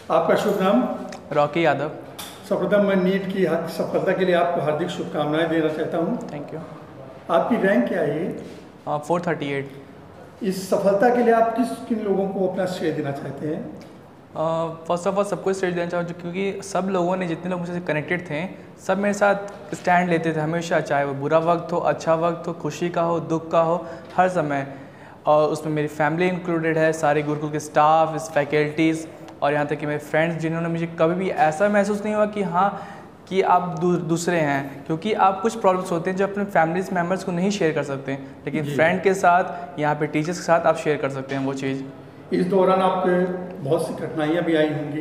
आपका शुभ नाम? रॉकी यादव। सर्वप्रथम मैं नीट की सफलता के लिए आपको हार्दिक शुभकामनाएं देना चाहता हूं। Thank you. आपकी रैंक क्या है? 438। इस सफलता के लिए आप किन लोगों को अपना श्रेय देना चाहते हैं? फर्स्ट ऑफ ऑल सबको श्रेय देना चाहूँ क्योंकि सब लोगों ने, जितने लोग मुझसे कनेक्टेड थे, सब मेरे साथ स्टैंड लेते थे हमेशा, चाहे वो बुरा वक्त हो, अच्छा वक्त हो, खुशी का हो, दुख का हो, हर समय। और उसमें मेरी फैमिली इंक्लूडेड है, सारे गुरुकुल के स्टाफ, फैकल्टीज़, और यहाँ तक कि मेरे फ्रेंड्स, जिन्होंने मुझे कभी भी ऐसा महसूस नहीं हुआ कि हाँ कि आप दूसरे हैं। क्योंकि आप कुछ प्रॉब्लम्स होते हैं जो अपने फैमिलीज मेम्बर्स को नहीं शेयर कर सकते, लेकिन फ्रेंड के साथ, यहाँ पे टीचर्स के साथ आप शेयर कर सकते हैं वो चीज़। इस दौरान आपके बहुत सी कठिनाइयाँ भी आई होंगी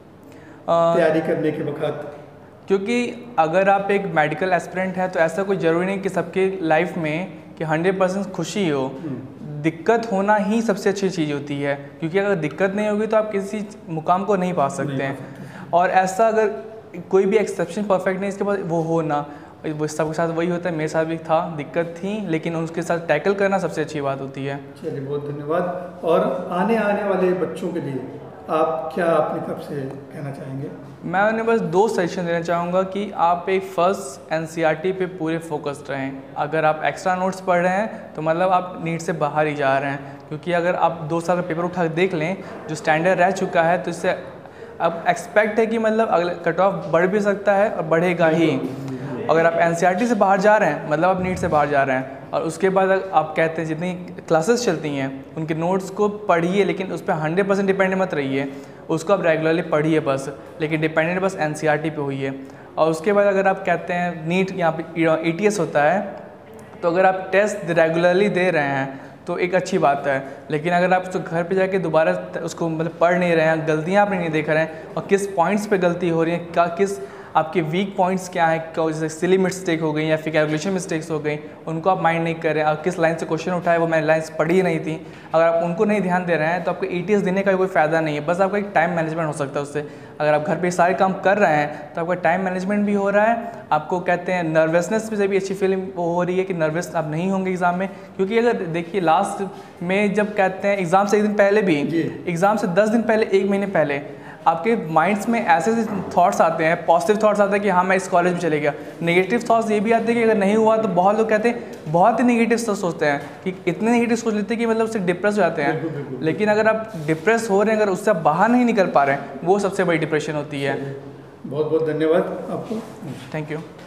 तैयारी करने के वक्त, क्योंकि अगर आप एक मेडिकल एस्पिरेंट है तो ऐसा कोई ज़रूरी नहीं कि सबके लाइफ में कि 100% खुशी हो। दिक्कत होना ही सबसे अच्छी चीज़ होती है, क्योंकि अगर दिक्कत नहीं होगी तो आप किसी मुकाम को नहीं पा सकते हैं। और ऐसा अगर कोई भी एक्सेप्शन परफेक्ट नहीं, इसके बाद वो हो ना, वो सबके साथ वही होता है। मेरे साथ भी था, दिक्कत थी, लेकिन उसके साथ टैकल करना सबसे अच्छी बात होती है। चलिए, बहुत धन्यवाद। और आने वाले बच्चों के लिए आप क्या अपनी तरफ से कहना चाहेंगे? मैं उन्हें बस 2 सजेशन देना चाहूँगा कि आप एक फर्स्ट NCERT पे पूरे फोकस्ड रहें। अगर आप एक्स्ट्रा नोट्स पढ़ रहे हैं तो मतलब आप नीट से बाहर ही जा रहे हैं, क्योंकि अगर आप 2 साल का पेपर उठा के देख लें जो स्टैंडर्ड रह चुका है, तो इससे अब एक्सपेक्ट है कि मतलब अगले कट ऑफ बढ़ भी सकता है और बढ़ेगा ही। अगर आप NCERT से बाहर जा रहे हैं मतलब आप नीट से बाहर जा रहे हैं। और उसके बाद आप कहते हैं जितनी क्लासेस चलती हैं उनके नोट्स को पढ़िए, लेकिन उस पर 100% डिपेंड मत रहिए। उसको आप रेगुलरली पढ़िए बस, लेकिन डिपेंडेंट बस NCERT पे हुई है। और उसके बाद अगर आप कहते हैं नीट यहाँ पे ETS होता है, तो अगर आप टेस्ट रेगुलरली दे रहे हैं तो एक अच्छी बात है। लेकिन अगर आप उसको घर पे जाके दोबारा उसको मतलब पढ़ नहीं रहे हैं, गलतियाँ आप नहीं देख रहे हैं और किस पॉइंट्स पे गलती हो रही है, क्या किस आपके वीक पॉइंट्स क्या हैं, जैसे सिली मिस्टेक हो गई या फिर कैलकुलेशन मिस्टेक्स हो गई, उनको आप माइंड नहीं कर रहे हैं। और किस लाइन से क्वेश्चन उठाए वो मैंने लाइन्स पढ़ी ही नहीं थी, अगर आप उनको नहीं ध्यान दे रहे हैं तो आपको ETS देने का कोई फ़ायदा नहीं है। बस आपका एक टाइम मैनेजमेंट हो सकता है उससे। अगर आप घर पे सारे काम कर रहे हैं तो आपका टाइम मैनेजमेंट भी हो रहा है, आपको कहते हैं नर्वसनेस से भी अच्छी फीलिंग हो रही है कि नर्वस आप नहीं होंगे एग्ज़ाम में। क्योंकि अगर देखिए लास्ट में जब कहते हैं एग्ज़ाम से एक दिन पहले भी, एग्ज़ाम से 10 दिन पहले, 1 महीने पहले आपके माइंड्स में ऐसे थॉट्स आते हैं, पॉजिटिव थॉट्स आते हैं कि हाँ मैं इस कॉलेज में चले गया। नेगेटिव थॉट्स ये भी आते हैं कि अगर नहीं हुआ तो बहुत लोग कहते हैं, बहुत ही नेगेटिव सोचते हैं कि इतने नेगेटिव सोच लेते हैं कि मतलब उससे डिप्रेस हो जाते हैं। लेकिन अगर आप डिप्रेस हो रहे हैं, अगर उससे आप बाहर नहीं निकल पा रहे हैं, वो सबसे बड़ी डिप्रेशन होती है। बहुत बहुत धन्यवाद आपको। Thank you.